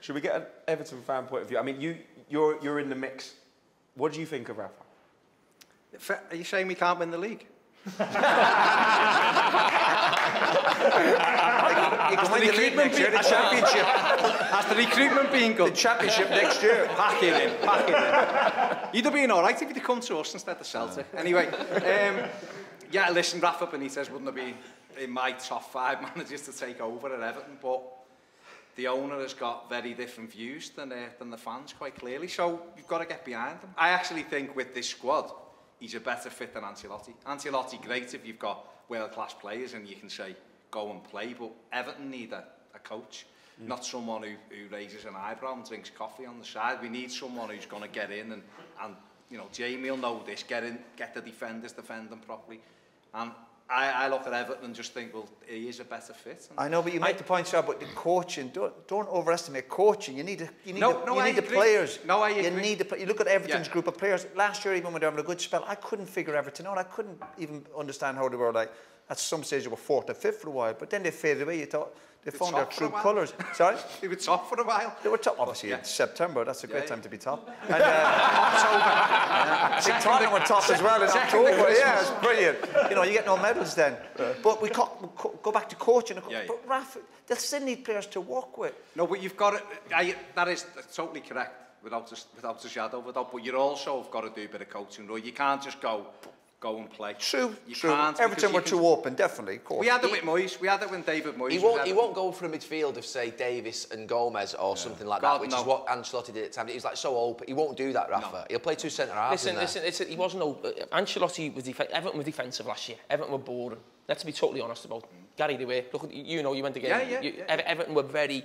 Should we get an Everton fan point of view? I mean, you're in the mix. What do you think of Rafa? Are you saying we can't win the league? You can win the league next year, the championship. Has the recruitment been good? The championship next year. Pack it in. You'd have been all right if you'd come to us instead of Celtic. Anyway, yeah, listen, Rafa Benitez wouldn't have been in my top 5 managers to take over at Everton, but the owner has got very different views than the fans, quite clearly, so you've got to get behind him. I actually think with this squad, he's a better fit than Ancelotti. Ancelotti, great if you've got world-class players and you can say, go and play, but Everton need a coach, not someone who raises an eyebrow and drinks coffee on the side. We need someone who's going to get in and you know, Jamie will know this, get in, get the defenders defending properly. And I look at Everton and just think, well, he is a better fit. I know, but you make the point, Sir, but the coaching, don't overestimate coaching. You need the players. No, I agree. You look at Everton's group of players. Last year, even when they were having a good spell, I couldn't figure Everton out. I couldn't even understand how they were like. At some stage, they were 4th or 5th for a while, but then they faded away. You thought they found their true colours. Sorry? They were top for a while. They were top, obviously, in September. That's a great time to be top. And October. Tottenham were top as well in October. Yeah, it's brilliant. You know, you get no medals then. But we go back to coaching. But Rafa, they still need players to work with. No, but you've got it. That is totally correct, without a shadow of a doubt. But you also have got to do a bit of coaching. You can't just go and play. True. Everton were too open, definitely. Of course. We had it with Moyes. We had it when David Moyes. He won't go for a midfield of, say, Davis and Gomez or something like that, which is what Ancelotti did at the time. He was like so open. He won't do that, Rafa. No. He'll play 2 centre halves. Listen. He wasn't. Ancelotti was Everton were defensive last year. Everton were boring. Let's be totally honest about Gary De Way. Look, you know, you went again. Everton were very.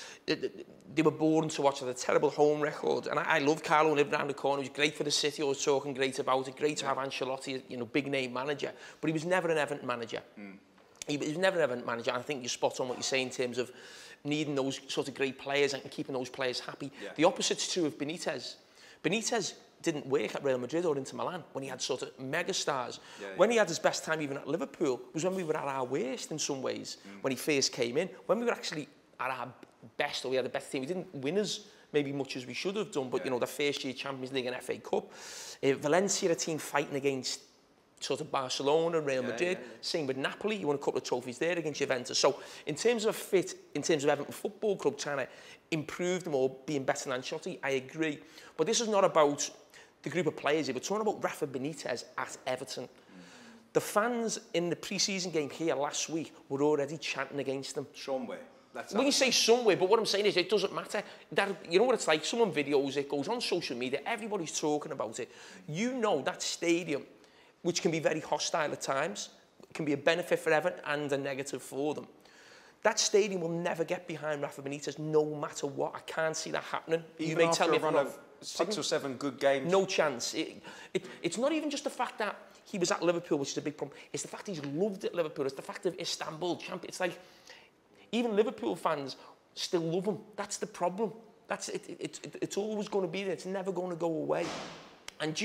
They were boring to watch. With a terrible home record, and I love Carlo, who lived around the corner. He was great for the city. I was talking great about it. Great to have Ancelotti, you know, big name manager. But he was never an Everton manager. He was never an Everton manager. And I think you're spot on what you say in terms of needing those sort of great players and keeping those players happy. The opposite's true of Benitez. Benitez didn't work at Real Madrid or Inter Milan when he had sort of mega stars. When he had his best time even at Liverpool was when we were at our worst in some ways. When he first came in, when we were actually at our best, or we had the best team. We didn't win as maybe much as we should have done, but you know, the first year Champions League and FA Cup. Valencia, a team fighting against sort of Barcelona, Real Madrid. Same with Napoli. You won a couple of trophies there against Juventus. So in terms of fit, in terms of Everton Football Club trying to improve them or being better than Ancelotti, I agree. But this is not about the group of players here. We're talking about Rafa Benitez at Everton. The fans in the pre-season game here last week were already chanting against them. Somewhere. When you say somewhere, but what I'm saying is it doesn't matter. You know what it's like? Someone videos it, goes on social media, everybody's talking about it. You know that stadium, which can be very hostile at times, can be a benefit for Everton and a negative for them. That stadium will never get behind Rafa Benitez, no matter what. I can't see that happening. Even you may tell me if a run of 6 or 7 good games. No chance. It's not even just the fact that he was at Liverpool, which is a big problem. It's the fact he's loved at Liverpool. It's the fact of Istanbul champion. It's like even Liverpool fans still love him. That's the problem. It's always going to be there. It's never going to go away. And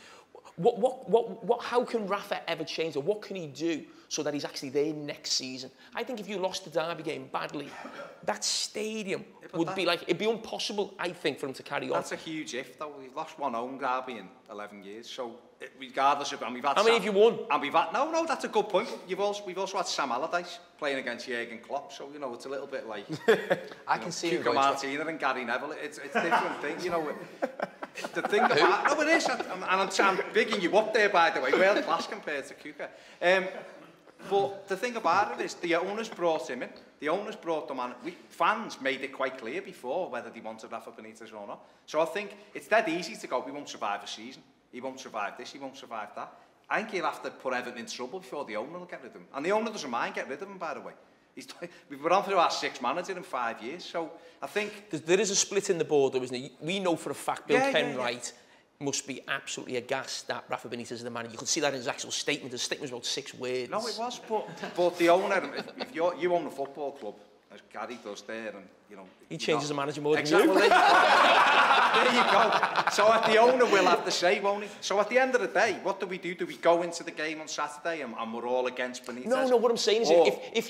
how can Rafa ever change, or what can he do so that he's actually there next season? I think if you lost the Derby game badly, that stadium would be like, it'd be impossible, I think, for him to carry on. That's a huge if, though. We've lost one home derby in 11 years, so regardless of, and we've had how many have you won? And we've had, no, that's a good point. We've also had Sam Allardyce playing against Jurgen Klopp, so, you know, it's a little bit like, I can see Cuco Martina and Gary Neville. It's different things, you know. The thing about, no, it is, and I'm bigging you up there, by the way, world class compared to Cuca. But the thing about it is, the owners brought him in. The owners brought them on. Fans made it quite clear before whether they wanted Rafa Benitez or not. So I think it's dead easy to go, we won't survive a season. He won't survive this, he won't survive that. I think he'll have to put Everton in trouble before the owner will get rid of him. And the owner doesn't mind getting rid of him, by the way. We've been on through our 6th manager in 5 years, so I think... There is a split in the board, though, isn't there? We know for a fact Bill Kenwright must be absolutely aghast that Rafa Benitez is the manager. You could see that in his actual statement. His statement was about 6 words. No, it was, but the owner, if you own a football club, as Gary does there, and he changes the manager more than exactly. you. There you go. So the owner will have the say, won't he? So at the end of the day, what do? Do we go into the game on Saturday and we're all against Benitez? No. What I'm saying is,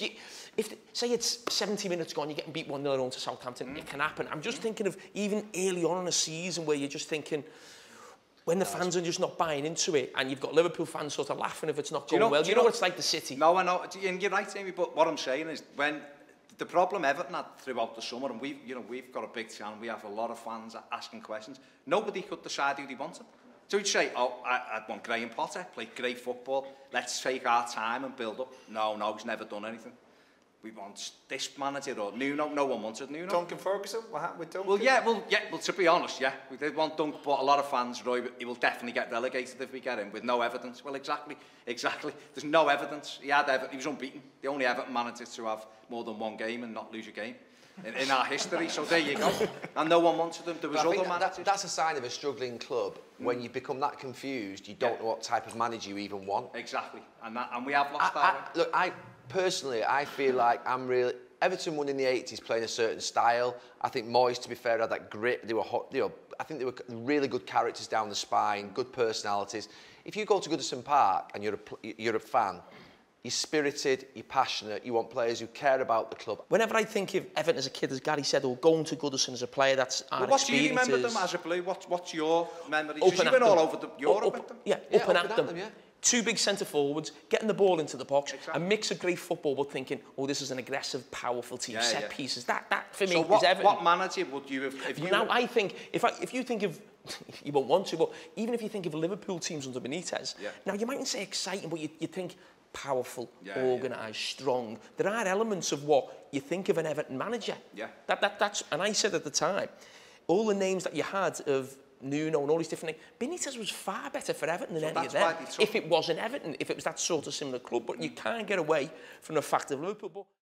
if say it's 70 minutes gone, you're getting beat 1-0 at home to Southampton, it can happen. I'm just thinking of even early on in a season where you're just thinking, when the fans are just not buying into it, and you've got Liverpool fans sort of laughing if it's not going well. Do you know what it's like the City? No, I know, and you're right, Amy. But what I'm saying is, when the problem Everton had throughout the summer, and we've got a big channel, we have a lot of fans asking questions. Nobody could decide who they wanted. So you'd say, oh, I want Graham Potter, played great football. Let's take our time and build up. No, he's never done anything. We want this manager or Nuno. No one wanted Nuno. Duncan Ferguson? What happened with Duncan? Well, to be honest, yeah. We did want Duncan, but a lot of fans, Roy, he will definitely get relegated if we get him with no evidence. Well, exactly. There's no evidence. He was unbeaten. The only Everton manager to have more than one game and not lose a game in our history. So there you go. And no one wanted him. There was other managers. That's a sign of a struggling club. When you become that confused, you don't know what type of manager you even want. Exactly. And we have lost that. Look, personally, I feel like Everton won in the 80s playing a certain style. I think Moyes, to be fair, had that grit. They were hot, I think they were really good characters down the spine, good personalities. If you go to Goodison Park and you're a fan, you're spirited, you're passionate, you want players who care about the club. Whenever I think of Everton as a kid, as Gary said, or going to Goodison as a player, that's our experiences. What do you remember them as a Blue? What's your memories? Because you've been all over Europe with them. Up and at them. Two big centre forwards, getting the ball into the box, a mix of great football, but thinking, oh, this is an aggressive, powerful team, set pieces. That for me is Everton. What manager would you have? I think if you think of, you won't want to, but even if you think of Liverpool teams under Benitez, now you mightn't say exciting, but you think powerful, organised, strong. There are elements of what you think of an Everton manager. Yeah. That's, and I said at the time, all the names that you had of Nuno and all these different things, Benitez was far better for Everton than any of them. If it wasn't Everton, if it was that sort of similar club, but you can't get away from the fact of Liverpool.